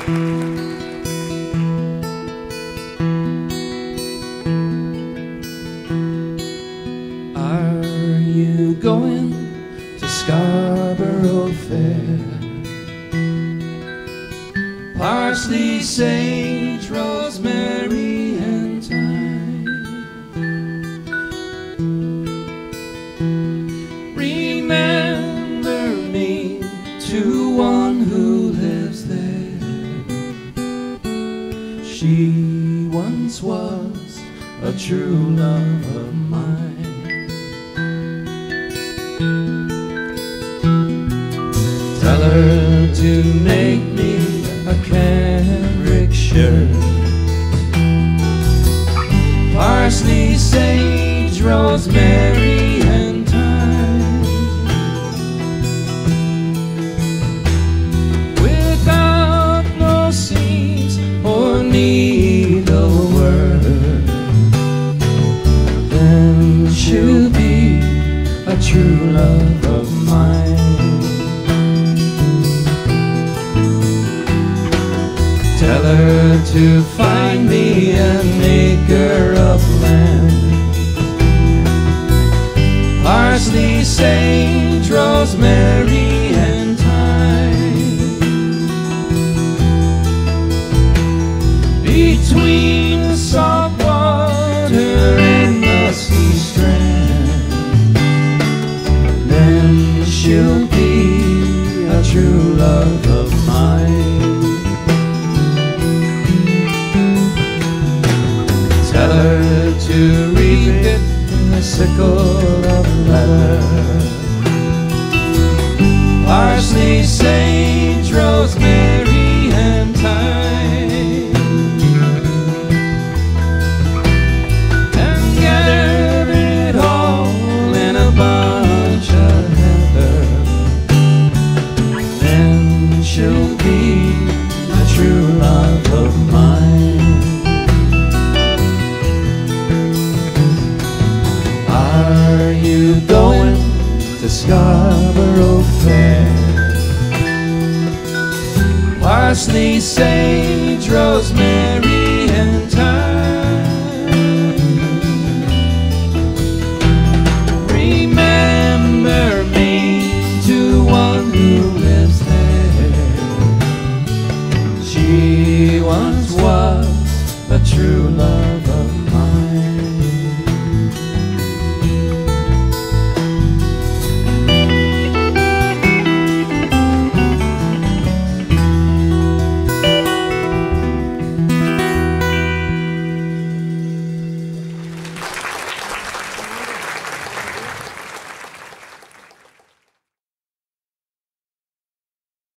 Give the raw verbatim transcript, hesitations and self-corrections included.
Are you going to Scarborough Fair? Parsley, sage, rosemary, and thyme. Remember me to one who lives there. She once was a true love of mine. Tell her to make me a cambric shirt. Parsley, sage, rosemary, and thyme. Without no seams or needlework, then she'll be a true love of mine. Tell her to find me an acre of land. Parsley, sage, rosemary, and thyme. Between the salt water and the sea strand, then she'll be a true love of mine. Tell her to reap it in the sickle of leather. Parsley, sage, rosemary, and thyme. And gather it all in a bunch of heather. Then she'll be a true love of mine. Are you going to Scarborough Fair? Parsley, sage, rosemary, and thyme.